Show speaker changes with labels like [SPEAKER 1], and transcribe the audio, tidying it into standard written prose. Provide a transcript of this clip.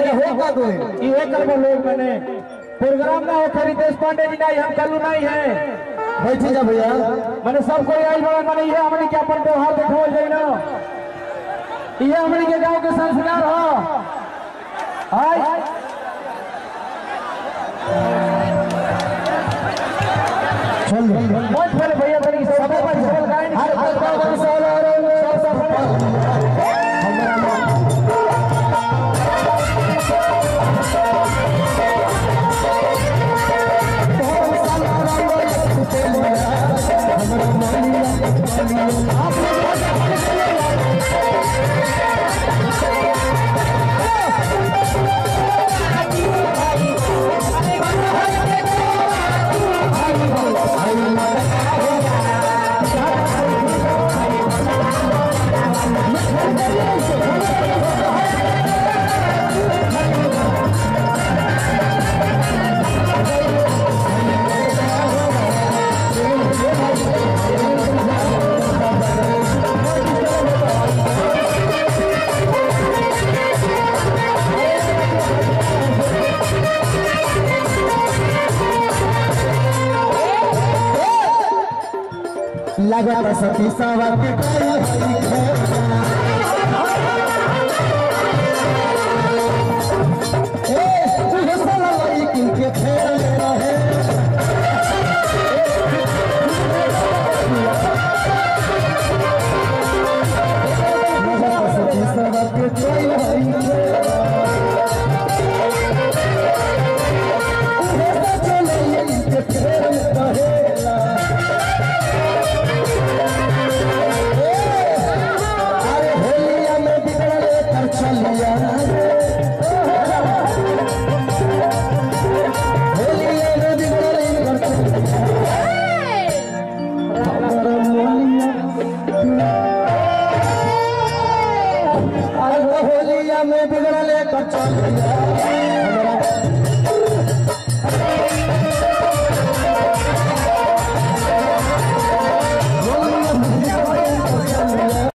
[SPEAKER 1] ये हो का दो
[SPEAKER 2] ये करबो लोग मैंने प्रोग्राम ना हो खरी देश पांडे जी नहीं हम कल्लू नहीं है
[SPEAKER 1] बैठे जा भैया
[SPEAKER 2] मैंने सब कोई आई बड़ा मैंने ये हमनी के अपन व्यवहार देखावल जाई ना ये हमनी के गांव के संस्कार हो हाय
[SPEAKER 1] चल
[SPEAKER 2] बहुत बड़े भैया तनी सब पर सब गाय हर हर सब
[SPEAKER 1] लगता सती सावा के किनके खेल रहे सती सावा के होलिया में बिगड़ले कचौलिया